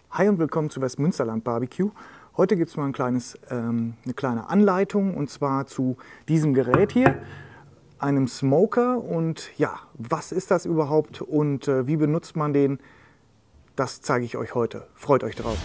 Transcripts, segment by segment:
Hi und willkommen zu Westmünsterland Barbecue. Heute gibt es mal eine kleine Anleitung und zwar zu diesem Gerät hier, einem Smoker. Und ja, was ist das überhaupt und wie benutzt man den? Das zeige ich euch heute. Freut euch drauf.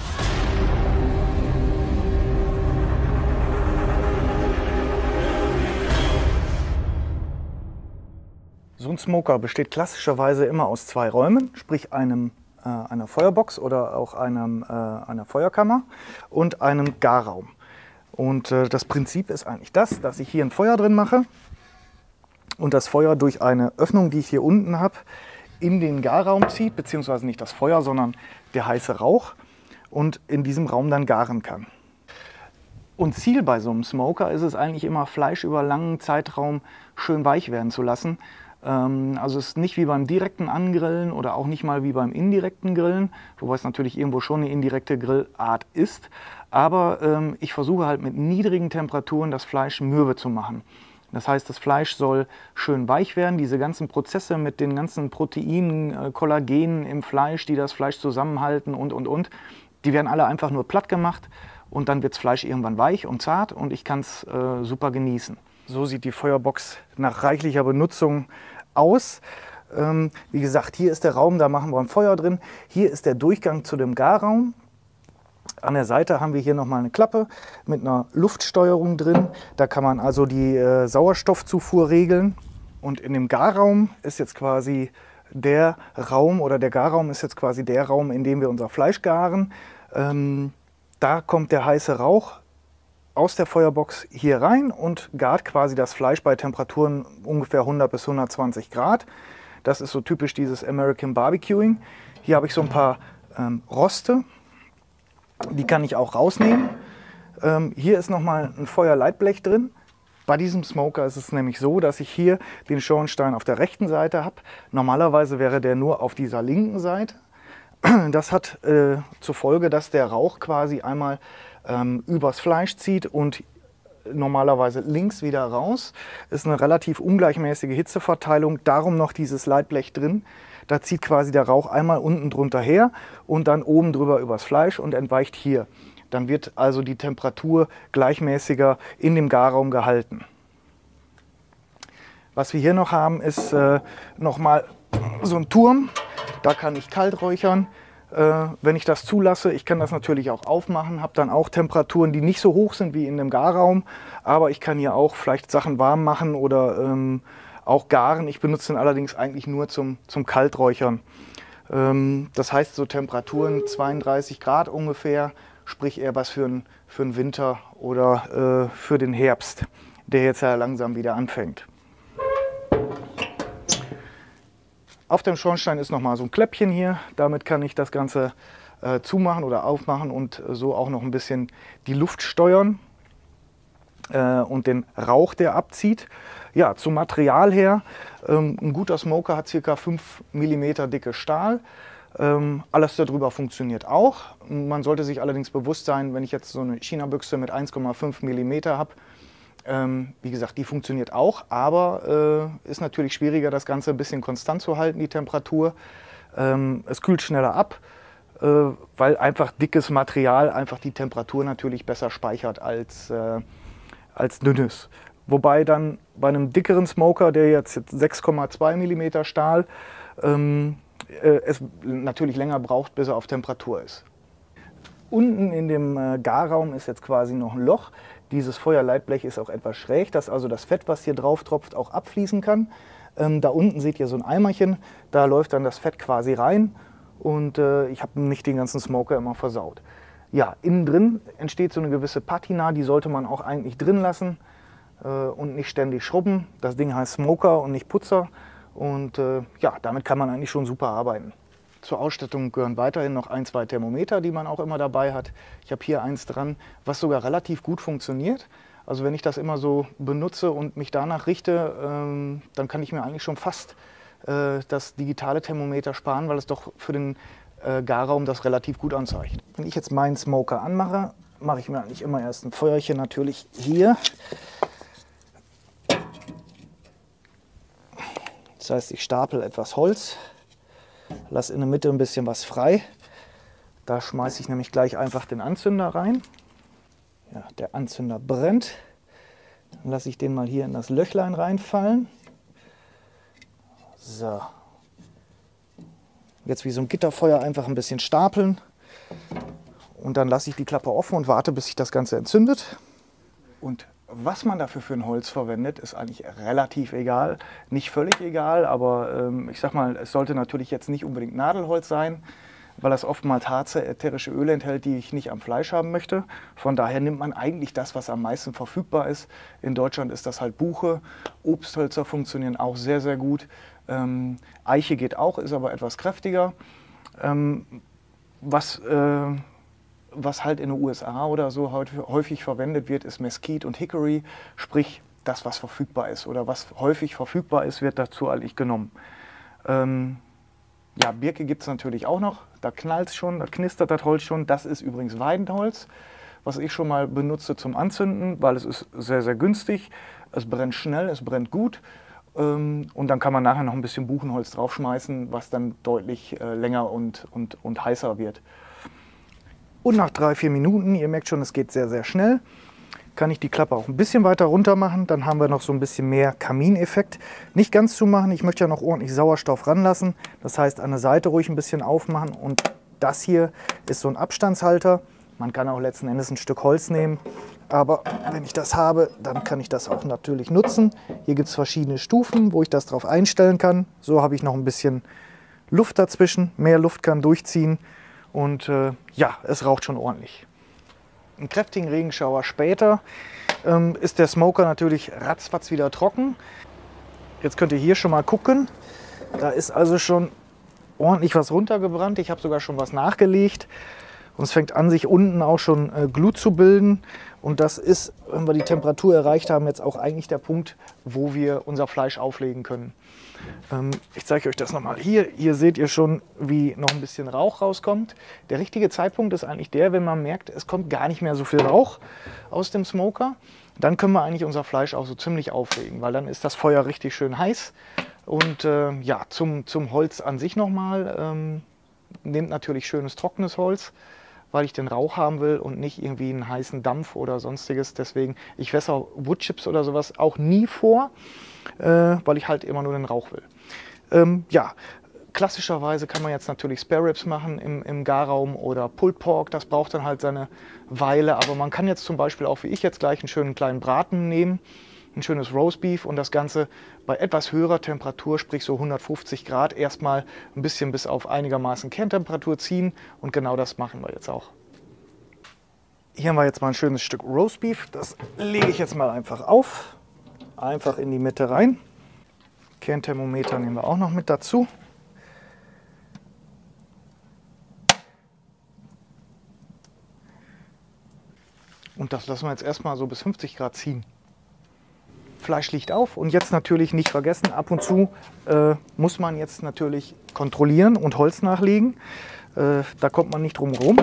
So ein Smoker besteht klassischerweise immer aus zwei Räumen, sprich einer Feuerbox oder auch einer Feuerkammer und einem Garraum. Und das Prinzip ist eigentlich das, dass ich hier ein Feuer drin mache und das Feuer durch eine Öffnung, die ich hier unten habe, in den Garraum zieht, beziehungsweise nicht das Feuer, sondern der heiße Rauch und in diesem Raum dann garen kann. Und Ziel bei so einem Smoker ist es eigentlich immer, Fleisch über einen langen Zeitraum schön weich werden zu lassen. Also es ist nicht wie beim direkten Angrillen oder auch nicht mal wie beim indirekten Grillen, wobei es natürlich irgendwo schon eine indirekte Grillart ist. Aber ich versuche halt mit niedrigen Temperaturen das Fleisch mürbe zu machen. Das heißt, das Fleisch soll schön weich werden. Diese ganzen Prozesse mit den ganzen Proteinen, Kollagenen im Fleisch, die das Fleisch zusammenhalten und, die werden alle einfach nur platt gemacht und dann wird das Fleisch irgendwann weich und zart und ich kann es super genießen. So sieht die Feuerbox nach reichlicher Benutzung aus. Wie gesagt, hier ist der Raum, da machen wir ein Feuer drin. Hier ist der Durchgang zu dem Garraum. An der Seite haben wir hier nochmal eine Klappe mit einer Luftsteuerung drin. Da kann man also die Sauerstoffzufuhr regeln. Und in dem Garraum ist jetzt quasi der Raum, oder der Garraum ist jetzt quasi der Raum, in dem wir unser Fleisch garen. Da kommt der heiße Rauch aus der Feuerbox hier rein und gart quasi das Fleisch bei Temperaturen ungefähr 100 bis 120 Grad. Das ist so typisch dieses American Barbecuing. Hier habe ich so ein paar Roste, die kann ich auch rausnehmen. Hier ist nochmal ein Feuerleitblech drin. Bei diesem Smoker ist es nämlich so, dass ich hier den Schornstein auf der rechten Seite habe. Normalerweise wäre der nur auf dieser linken Seite. Das hat zur Folge, dass der Rauch quasi einmal übers Fleisch zieht und normalerweise links wieder raus. Ist eine relativ ungleichmäßige Hitzeverteilung, darum noch dieses Leitblech drin. Da zieht quasi der Rauch einmal unten drunter her und dann oben drüber übers Fleisch und entweicht hier. Dann wird also die Temperatur gleichmäßiger in dem Garraum gehalten. Was wir hier noch haben, ist nochmal so ein Turm. Da kann ich kalt räuchern, wenn ich das zulasse. Ich kann das natürlich auch aufmachen, habe dann auch Temperaturen, die nicht so hoch sind wie in dem Garraum. Aber ich kann hier auch vielleicht Sachen warm machen oder auch garen. Ich benutze den allerdings eigentlich nur zum Kalträuchern. Das heißt so Temperaturen 32 Grad ungefähr, sprich eher was für einen Winter oder für den Herbst, der jetzt ja langsam wieder anfängt. Auf dem Schornstein ist nochmal so ein Kläppchen hier. Damit kann ich das Ganze zumachen oder aufmachen und so auch noch ein bisschen die Luft steuern und den Rauch, der abzieht. Ja, zum Material her. Ein guter Smoker hat ca. 5 mm dicke Stahl. Alles darüber funktioniert auch. Man sollte sich allerdings bewusst sein, wenn ich jetzt so eine China-Büchse mit 1,5 mm habe, wie gesagt, die funktioniert auch, aber ist natürlich schwieriger, das Ganze ein bisschen konstant zu halten, die Temperatur. Es kühlt schneller ab, weil einfach dickes Material einfach die Temperatur natürlich besser speichert als dünnes. Wobei dann bei einem dickeren Smoker, der jetzt 6,2 mm Stahl, es natürlich länger braucht, bis er auf Temperatur ist. Unten in dem Garraum ist jetzt quasi noch ein Loch. Dieses Feuerleitblech ist auch etwas schräg, dass also das Fett, was hier drauf tropft, auch abfließen kann. Da unten seht ihr so ein Eimerchen, da läuft dann das Fett quasi rein und ich habe nicht den ganzen Smoker immer versaut. Ja, innen drin entsteht so eine gewisse Patina, die sollte man auch eigentlich drin lassen und nicht ständig schrubben. Das Ding heißt Smoker und nicht Putzer und ja, damit kann man eigentlich schon super arbeiten. Zur Ausstattung gehören weiterhin noch ein, zwei Thermometer, die man auch immer dabei hat. Ich habe hier eins dran, was sogar relativ gut funktioniert. Also wenn ich das immer so benutze und mich danach richte, dann kann ich mir eigentlich schon fast das digitale Thermometer sparen, weil es doch für den Garraum das relativ gut anzeigt. Wenn ich jetzt meinen Smoker anmache, mache ich mir eigentlich immer erst ein Feuerchen natürlich hier. Das heißt, ich stapel etwas Holz, lasse in der Mitte ein bisschen was frei Da schmeiße ich nämlich gleich einfach den Anzünder rein. Ja, der Anzünder brennt. Dann lasse ich den mal hier in das Löchlein reinfallen. So. Jetzt wie so ein Gitterfeuer einfach ein bisschen stapeln. Und dann lasse ich die Klappe offen und warte, bis sich das Ganze entzündet. Und was man dafür für ein Holz verwendet, ist eigentlich relativ egal. Nicht völlig egal, aber ich sag mal, es sollte natürlich jetzt nicht unbedingt Nadelholz sein, weil das oftmals Harze, ätherische Öle enthält, die ich nicht am Fleisch haben möchte. Von daher nimmt man eigentlich das, was am meisten verfügbar ist. In Deutschland ist das halt Buche. Obsthölzer funktionieren auch sehr, sehr gut. Eiche geht auch, ist aber etwas kräftiger. Was halt in den USA oder so häufig verwendet wird, ist Mesquite und Hickory, sprich das, was verfügbar ist oder was häufig verfügbar ist, wird dazu eigentlich genommen. Ja, Birke gibt es natürlich auch noch, da knallt es schon, da knistert das Holz schon. Das ist übrigens Weidenholz, was ich schon mal benutze zum Anzünden, weil es ist sehr, sehr günstig, es brennt schnell, es brennt gut. Und dann kann man nachher noch ein bisschen Buchenholz draufschmeißen, was dann deutlich länger und heißer wird. Und nach 3-4 Minuten, ihr merkt schon, es geht sehr, sehr schnell, kann ich die Klappe auch ein bisschen weiter runter machen. Dann haben wir noch so ein bisschen mehr Kamineffekt. Nicht ganz zumachen, ich möchte ja noch ordentlich Sauerstoff ranlassen. Das heißt, an der Seite ruhig ein bisschen aufmachen. Und das hier ist so ein Abstandshalter. Man kann auch letzten Endes ein Stück Holz nehmen. Aber wenn ich das habe, dann kann ich das auch natürlich nutzen. Hier gibt es verschiedene Stufen, wo ich das drauf einstellen kann. So habe ich noch ein bisschen Luft dazwischen. Mehr Luft kann durchziehen. Und ja, es raucht schon ordentlich. Einen kräftigen Regenschauer später ist der Smoker natürlich ratzfatz wieder trocken. Jetzt könnt ihr hier schon mal gucken. Da ist also schon ordentlich was runtergebrannt. Ich habe sogar schon was nachgelegt. Und es fängt an, sich unten auch schon Glut zu bilden. Und das ist, wenn wir die Temperatur erreicht haben, jetzt auch eigentlich der Punkt, wo wir unser Fleisch auflegen können. Ich zeige euch das nochmal hier. Hier seht ihr schon, wie noch ein bisschen Rauch rauskommt. Der richtige Zeitpunkt ist eigentlich der, wenn man merkt, es kommt gar nicht mehr so viel Rauch aus dem Smoker. Dann können wir eigentlich unser Fleisch auch so ziemlich auflegen, weil dann ist das Feuer richtig schön heiß. Und ja, zum Holz an sich nochmal. Nehmt natürlich schönes trockenes Holz, weil ich den Rauch haben will und nicht irgendwie einen heißen Dampf oder sonstiges. Deswegen, ich wässer Woodchips oder sowas auch nie vor, weil ich halt immer nur den Rauch will. Ja, klassischerweise kann man jetzt natürlich Spare Ribs machen im Garraum oder Pulled Pork. Das braucht dann halt seine Weile. Aber man kann jetzt zum Beispiel auch, wie ich jetzt gleich, einen schönen kleinen Braten nehmen. Ein schönes Roastbeef und das Ganze bei etwas höherer Temperatur, sprich so 150 Grad, erstmal ein bisschen bis auf einigermaßen Kerntemperatur ziehen. Und genau das machen wir jetzt auch. Hier haben wir jetzt mal ein schönes Stück Roastbeef. Das lege ich jetzt mal einfach auf. Einfach in die Mitte rein. Kernthermometer nehmen wir auch noch mit dazu. Und das lassen wir jetzt erstmal so bis 50 Grad ziehen. Fleisch liegt auf und jetzt natürlich nicht vergessen, ab und zu muss man jetzt natürlich kontrollieren und Holz nachlegen. Da kommt man nicht drum herum.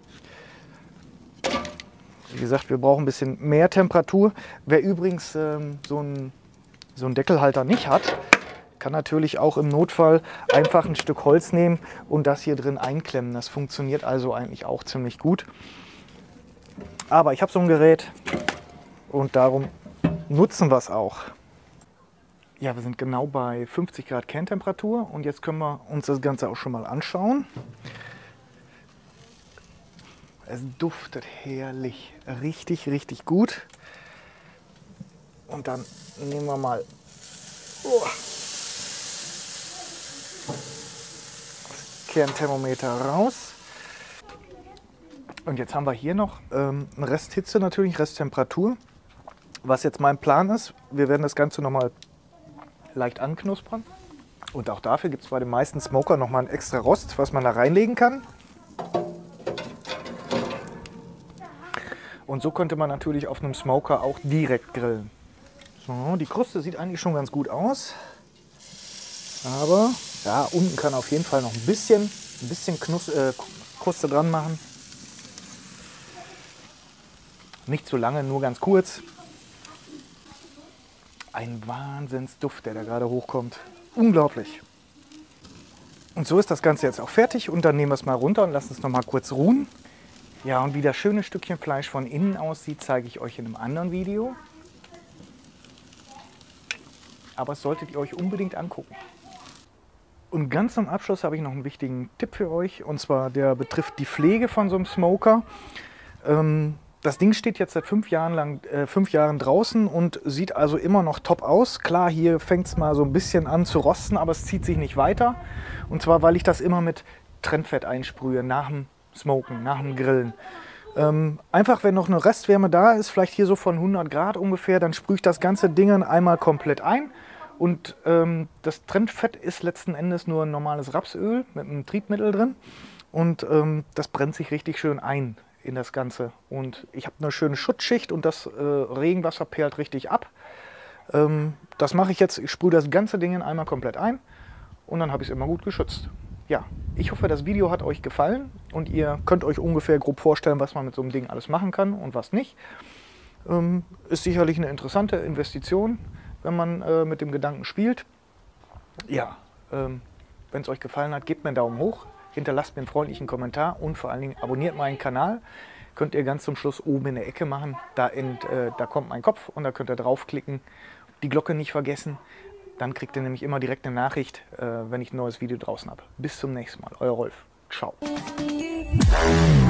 Wie gesagt, wir brauchen ein bisschen mehr Temperatur. Wer übrigens so einen Deckelhalter nicht hat, kann natürlich auch im Notfall einfach ein Stück Holz nehmen und das hier drin einklemmen. Das funktioniert also eigentlich auch ziemlich gut. Aber ich habe so ein Gerät und darum nutzen wir es auch. Ja, wir sind genau bei 50 Grad Kerntemperatur und jetzt können wir uns das Ganze auch schon mal anschauen. Es duftet herrlich, richtig, richtig gut. Und dann nehmen wir mal das Kernthermometer raus. Und jetzt haben wir hier noch eine Resthitze natürlich, Resttemperatur. Was jetzt mein Plan ist, wir werden das Ganze nochmal leicht anknuspern. Und auch dafür gibt es bei den meisten Smoker nochmal ein extra Rost, was man da reinlegen kann. Und so könnte man natürlich auf einem Smoker auch direkt grillen. So, die Kruste sieht eigentlich schon ganz gut aus. Aber ja, unten kann auf jeden Fall noch ein bisschen Kruste dran machen. Nicht zu lange, nur ganz kurz. Ein Wahnsinnsduft, der da gerade hochkommt. Unglaublich. Und so ist das Ganze jetzt auch fertig und dann nehmen wir es mal runter und lassen es noch mal kurz ruhen. Ja, und wie das schöne Stückchen Fleisch von innen aussieht, zeige ich euch in einem anderen Video. Aber das solltet ihr euch unbedingt angucken. Und ganz zum Abschluss habe ich noch einen wichtigen Tipp für euch. Und zwar, der betrifft die Pflege von so einem Smoker. Das Ding steht jetzt seit 5 Jahren draußen und sieht also immer noch top aus. Klar, hier fängt es mal so ein bisschen an zu rosten, aber es zieht sich nicht weiter. Und zwar, weil ich das immer mit Trennfett einsprühe, nach dem Smoken, nach dem Grillen. Einfach, wenn noch eine Restwärme da ist, vielleicht hier so von 100 Grad ungefähr, dann sprühe ich das ganze Ding einmal komplett ein. Und das Trennfett ist letzten Endes nur ein normales Rapsöl mit einem Triebmittel drin. Und das brennt sich richtig schön ein in das Ganze. Und ich habe eine schöne Schutzschicht und das Regenwasser perlt richtig ab. Das mache ich jetzt, ich sprühe das ganze Ding einmal komplett ein und dann habe ich es immer gut geschützt. Ja, ich hoffe, das Video hat euch gefallen und ihr könnt euch ungefähr grob vorstellen, was man mit so einem Ding alles machen kann und was nicht. Ist sicherlich eine interessante Investition, wenn man mit dem Gedanken spielt. Ja, wenn es euch gefallen hat, gebt mir einen Daumen hoch, hinterlasst mir einen freundlichen Kommentar und vor allen Dingen abonniert meinen Kanal. Könnt ihr ganz zum Schluss oben in der Ecke machen, da kommt mein Kopf und da könnt ihr draufklicken. Die Glocke nicht vergessen, dann kriegt ihr nämlich immer direkt eine Nachricht, wenn ich ein neues Video draußen habe. Bis zum nächsten Mal, euer Rolf. Ciao.